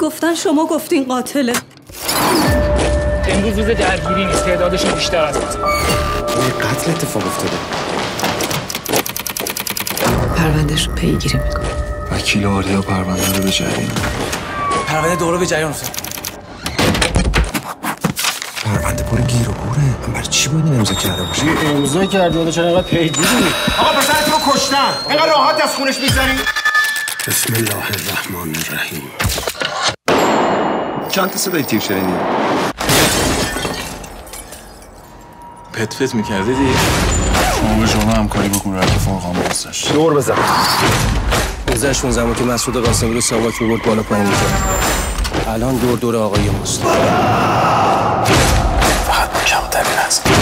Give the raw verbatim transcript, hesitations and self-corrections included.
گفتن شما گفتین قاتله. امروز روز درگیری نیست، تعدادشون بیشتر است. یه قتل اتفاق افتاده. پروندهش رو پیگیری میکنه. وکیل آریا پرونده رو به جریان. پرونده دوره به جریان افتاد. پرونده پر گیر و گوره. من برای چی باید این امضا کرده باشی؟ امضا کردی ولی چرا اینقدر پیگیری؟ آقا پسرت رو کشتن. اینقدر راحت از خونش می‌زنی؟ بسم الله الرحمن الرحیم. چند تا صدای تیر شنیدی؟ پت پت می‌کردی دیگه. شما به شما همکاری بکن رو اتفاق خاموشش. دور بزن. گذشت اون زمان که مسعود قاسمی رو ساواک می‌برد بالا پایین می‌کرد. الان دور دور آقای ماست. فقط کمترین هست.